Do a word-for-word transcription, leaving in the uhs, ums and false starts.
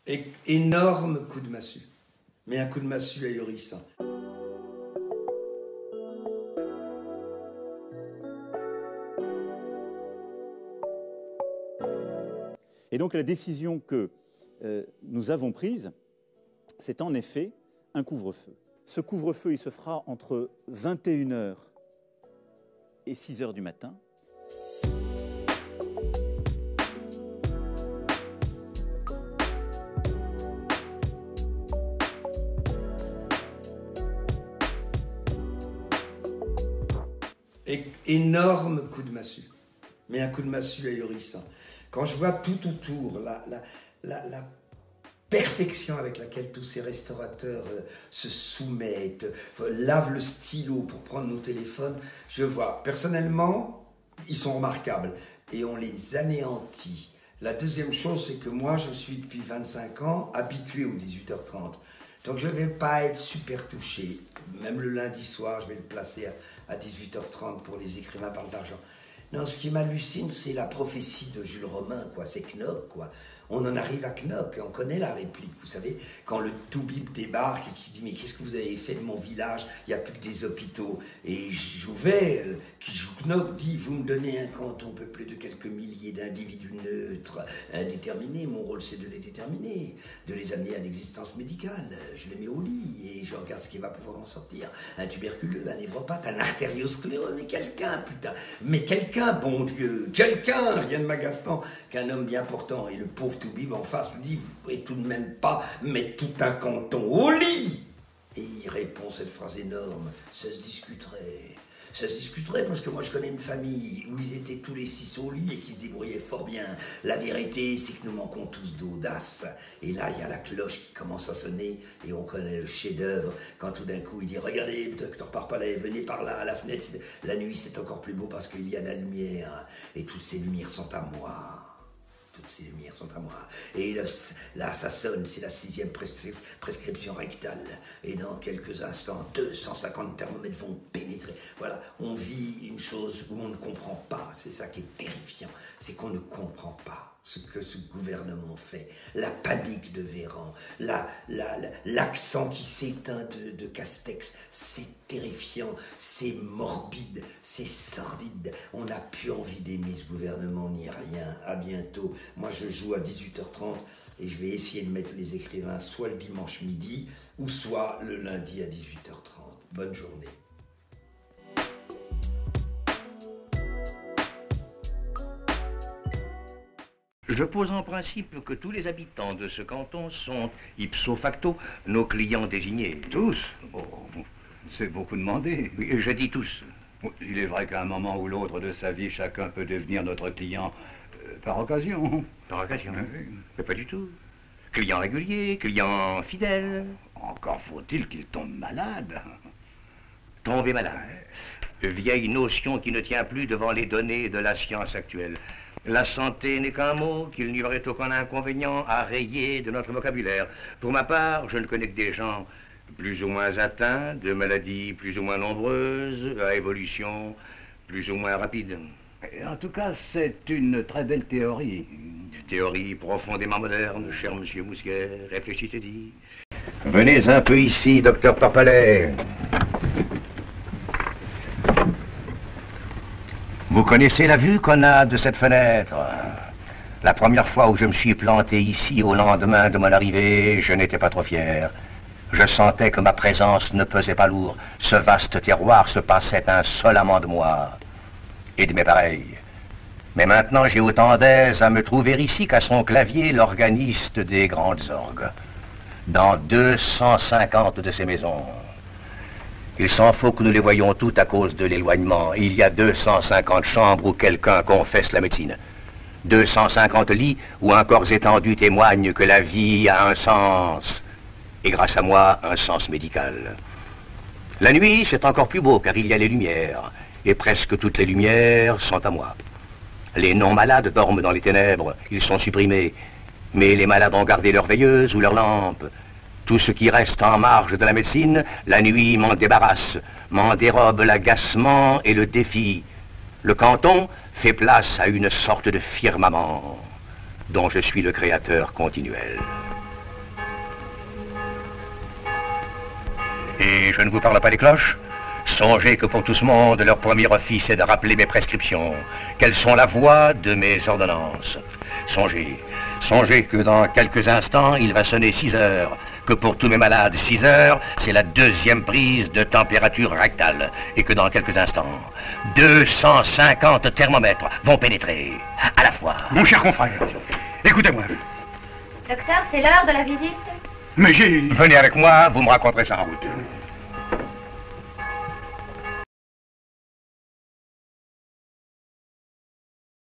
É- énorme coup de massue, mais un coup de massue ahurissant. Et donc la décision que euh, nous avons prise, c'est en effet un couvre-feu. Ce couvre-feu, il se fera entre vingt et une heures et six heures du matin. É- énorme coup de massue, mais un coup de massue ahurissant. Quand je vois tout autour, la, la, la, la perfection avec laquelle tous ces restaurateurs euh, se soumettent, euh, lavent le stylo pour prendre nos téléphones, je vois, personnellement, ils sont remarquables et on les anéantit. La deuxième chose, c'est que moi, je suis depuis vingt-cinq ans habitué aux dix-huit heures trente. Donc je ne vais pas être super touché. Même le lundi soir, je vais le placer à, à dix-huit heures trente pour les écrivains parlent d'argent. Non, ce qui m'hallucine, c'est la prophétie de Jules Romain, quoi. C'est Knock, quoi. On en arrive à Knock, on connaît la réplique, vous savez, quand le Toubib débarque et qui dit « Mais qu'est-ce que vous avez fait de mon village? Il n'y a plus que des hôpitaux. » Et Jouvet, euh, qui joue Knock, dit « Vous me donnez un canton peuplé de quelques milliers d'individus neutres, indéterminés. Mon rôle, c'est de les déterminer, de les amener à l'existence médicale. Je les mets au lit et je regarde ce qui va pouvoir en sortir. Un tuberculeux, un névropathe, un artériosclérose, mais quelqu'un, putain, mais quelqu'un, bon Dieu, quelqu'un, rien de m'agaçant qu'un homme bien portant. Et le pauvre Toubib en face lui dit « Vous pouvez tout de même pas mettre tout un canton au lit !» Et il répond cette phrase énorme « Ça se discuterait. Ça se discuterait parce que moi je connais une famille où ils étaient tous les six au lit et qui se débrouillaient fort bien. La vérité, c'est que nous manquons tous d'audace. » Et là, il y a la cloche qui commence à sonner et on connaît le chef-d'œuvre quand tout d'un coup il dit « Regardez, docteur Parpalais, venez par là à la fenêtre. La nuit, c'est encore plus beau parce qu'il y a la lumière et toutes ces lumières sont à moi. » Toutes ces lumières sont à moi. Et là, là ça sonne, c'est la sixième prescri- prescription rectale. Et dans quelques instants, deux cent cinquante thermomètres vont pénétrer. Voilà, on vit une chose où on ne comprend pas. C'est ça qui est terrifiant, c'est qu'on ne comprend pas ce que ce gouvernement fait. La panique de Véran, la, la, la, l'accent qui s'éteint de, de Castex, c'est terrifiant, c'est morbide, c'est sordide. On n'a plus envie d'aimer ce gouvernement ni rien. À bientôt. Moi, je joue à dix-huit heures trente et je vais essayer de mettre les écrivains soit le dimanche midi ou soit le lundi à dix-huit heures trente. Bonne journée. Je pose en principe que tous les habitants de ce canton sont, ipso facto, nos clients désignés. Tous? Oh, c'est beaucoup demandé. Oui, je dis tous. Il est vrai qu'à un moment ou l'autre de sa vie, chacun peut devenir notre client euh, par occasion. Par occasion. Oui. Mais pas du tout. Client régulier, client fidèle. Encore faut-il qu'il tombe malade. Tomber malade. Vieille notion qui ne tient plus devant les données de la science actuelle. La santé n'est qu'un mot qu'il n'y aurait aucun inconvénient à rayer de notre vocabulaire. Pour ma part, je ne connais que des gens plus ou moins atteints de maladies plus ou moins nombreuses, à évolution plus ou moins rapide. Et en tout cas, c'est une très belle théorie. Théorie profondément moderne, cher monsieur Mousquet, réfléchissez-y. Venez un peu ici, docteur Parpalais. Vous connaissez la vue qu'on a de cette fenêtre? La première fois où je me suis planté ici, au lendemain de mon arrivée, je n'étais pas trop fier. Je sentais que ma présence ne pesait pas lourd. Ce vaste terroir se passait insolemment de moi et de mes pareils. Mais maintenant, j'ai autant d'aise à me trouver ici qu'à son clavier l'organiste des grandes orgues. Dans deux cent cinquante de ces maisons. Il s'en faut que nous les voyions toutes à cause de l'éloignement. Il y a deux cent cinquante chambres où quelqu'un confesse la médecine. deux cent cinquante lits où un corps étendu témoigne que la vie a un sens. Et grâce à moi, un sens médical. La nuit, c'est encore plus beau car il y a les lumières. Et presque toutes les lumières sont à moi. Les non-malades dorment dans les ténèbres. Ils sont supprimés. Mais les malades ont gardé leur veilleuse ou leur lampe. Tout ce qui reste en marge de la médecine, la nuit m'en débarrasse, m'en dérobe l'agacement et le défi. Le canton fait place à une sorte de firmament dont je suis le créateur continuel. Et je ne vous parle pas des cloches. Songez que pour tout ce monde, leur premier office est de rappeler mes prescriptions, qu'elles sont la voix de mes ordonnances. Songez, songez que dans quelques instants, il va sonner six heures, que pour tous mes malades, six heures, c'est la deuxième prise de température rectale, et que dans quelques instants, deux cent cinquante thermomètres vont pénétrer à la fois. Mon cher confrère, écoutez-moi. Docteur, c'est l'heure de la visite? Mais j'ai... Venez avec moi, vous me raconterez ça en route.